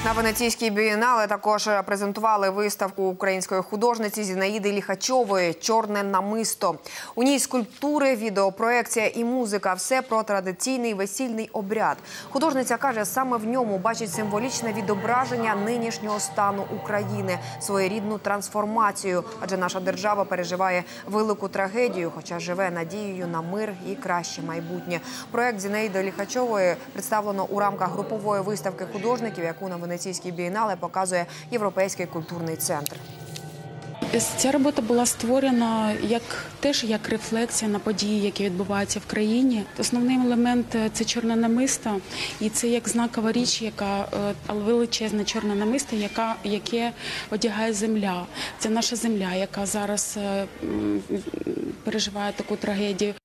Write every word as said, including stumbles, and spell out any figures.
На Венеційській бієнале також презентували виставку української художниці Зінаїди Ліхачової «Чорне намисто». У ній скульптури, відеопроекція і музика – все про традиційний весільний обряд. Художниця каже, саме в ньому бачить символічне відображення нинішнього стану України, своєрідну трансформацію. Адже наша держава переживає велику трагедію, хоча живе надією на мир і краще майбутнє. Проект Зінаїди Ліхачової представлено у рамках групової виставки художників, яку на Венеційській бієнале показує Європейський культурний центр. Ця робота була створена як, теж як рефлексія на події, які відбуваються в країні. Основний елемент – це чорне намисто, і це як знакова річ, яка величезне чорне намисто, яка, яке одягає земля. Це наша земля, яка зараз переживає таку трагедію.